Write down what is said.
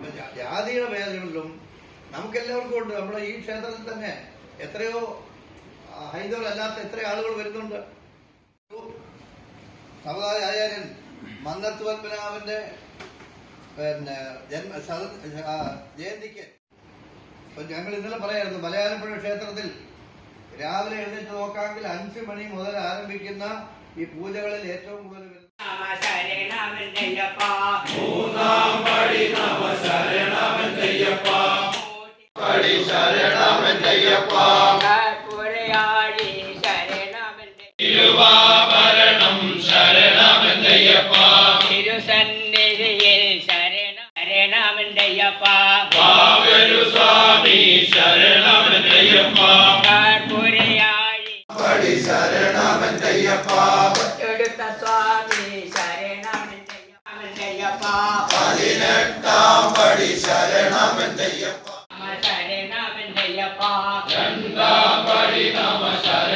ജാതിയുടെ ഭേദങ്ങളിലും നമുക്കെല്ലാവർക്കും ഉണ്ട്. നമ്മുടെ ഈ ക്ഷേത്രത്തിൽ തന്നെ എത്രയോ ഹൈന്ദവരല്ലാത്ത എത്ര ആളുകൾ വരുന്നുണ്ട്. സമുദായ ആചാര്യൻ മന്നത്ത് പത്മനാഭന്റെ ജയന്തിക്ക് ഞങ്ങൾ ഇന്നലെ പറയായിരുന്നു, മലയാലപ്പുഴ ക്ഷേത്രത്തിൽ രാവിലെ എഴുന്നേറ്റ് നോക്കാമെങ്കിൽ 5 മണി മുതൽ ആരംഭിക്കുന്ന ഈ പൂജകളിൽ ഏറ്റവും കൂടുതൽ ശരണമന്തയ്യപ്പ